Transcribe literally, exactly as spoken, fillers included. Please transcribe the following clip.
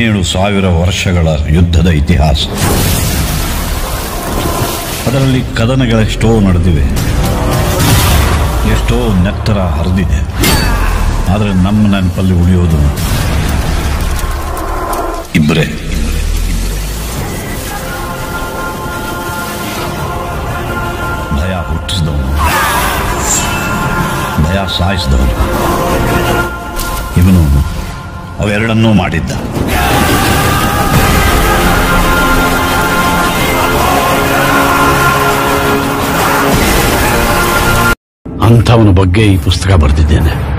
ಹದಿನೇಳು ಸಾವಿರ ವರ್ಷಗಳ ಯುದ್ಧದ ಇತಿಹಾಸ. ಅದರಲ್ಲಿ ಕದನಗಳೆಷ್ಟೋ ನಡೆದಿವೆ, ಎಷ್ಟೋ ನೆತ್ತರ ಹರಿದಿದೆ. ಆದರೆ ನಮ್ಮ ನೆನಪಲ್ಲಿ ಉಳಿಯೋದು ಇಬ್ಬರೇ. ಭಯ ಹುಟ್ಟಿಸಿದವನು, ಭಯ ಸಾಯಿಸಿದವನು. ಇವನು ಅವೆರಡನ್ನೂ ಮಾಡಿದ್ದ. ಅಂಥವನ ಬಗ್ಗೆ ಈ ಪುಸ್ತಕ ಬರೆದಿದ್ದೇನೆ.